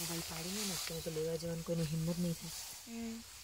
ભાઈ પાડીને ને તો લેવા જવાની કોઈની હિંમત નહીં થાય.